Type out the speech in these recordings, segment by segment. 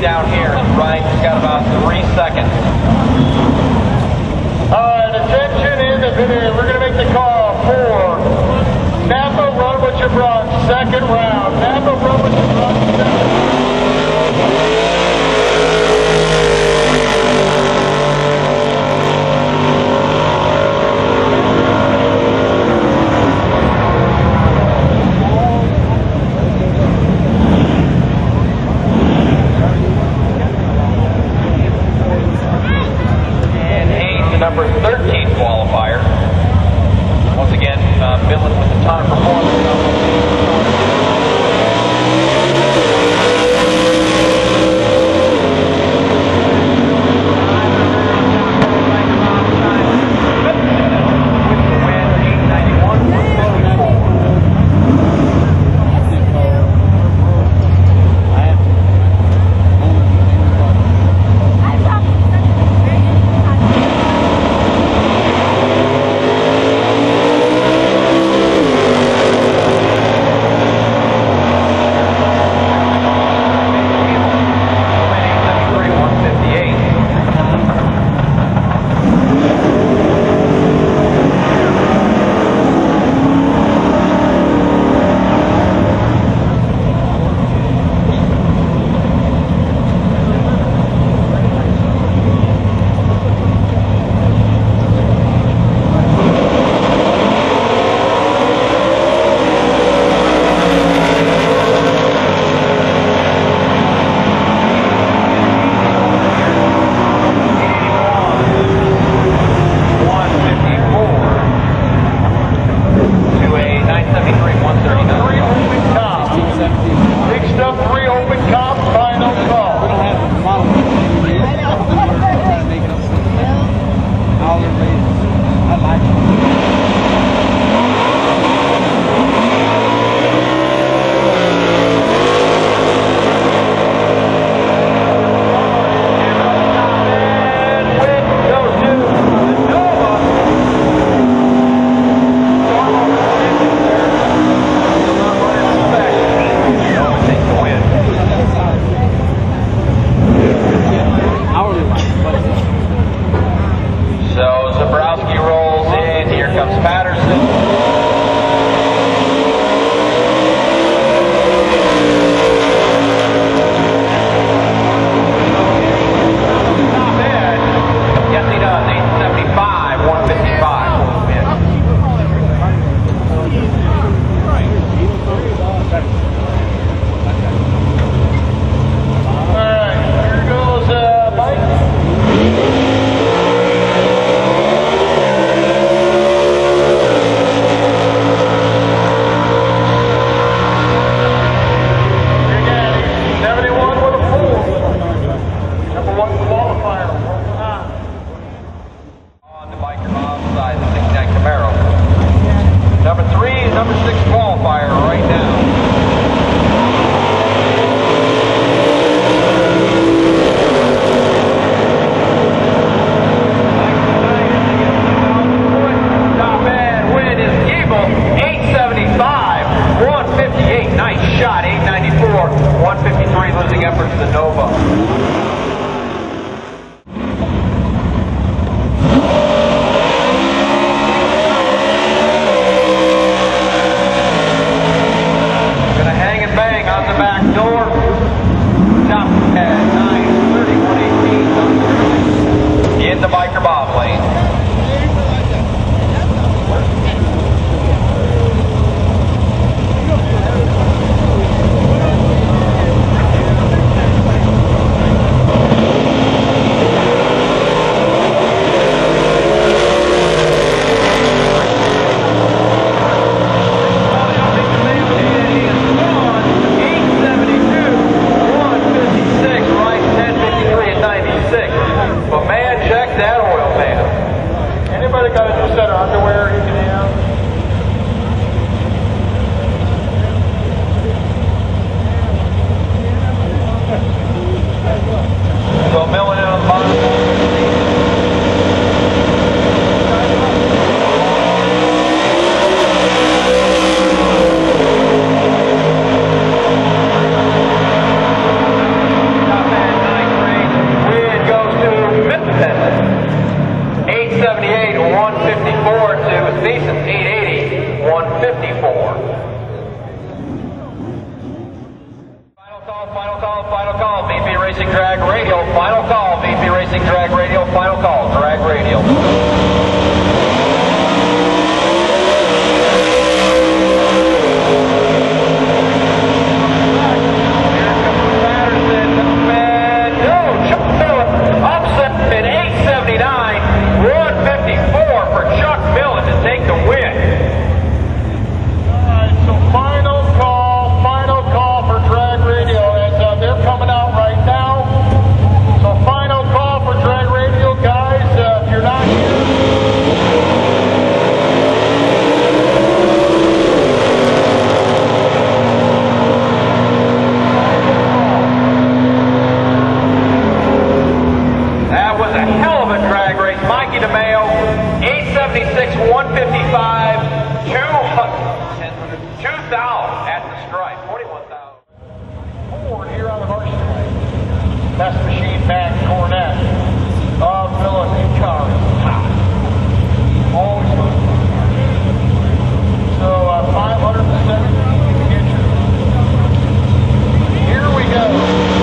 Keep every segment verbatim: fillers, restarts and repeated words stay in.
down here. Ryan's got about three seconds. Alright, attention in the video. We're going to make the call for Napa Run What You Brought, second round. Napa Run What You Brought, second round. Number thirteen qualifier. Once again, uh, Midland with a ton of performance. Racing Drag Radio, final call. V P Racing Drag Radio, final call. Drag Radio. one fifty-five, two thousand at the stripe, forty-one thousand. Ford here on the varsity. Best machine back cornet. Oh, Philip, the car is hot. Always hot. So uh, five hundred seventeen inches. Here we go.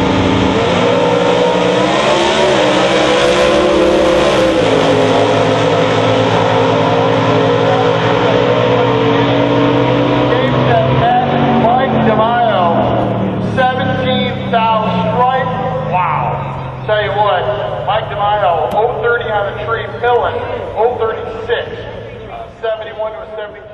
Tell you what, Mike DeMaio, oh thirty on the tree, Millen, oh thirty-six, uh, seventy-one to a seventy.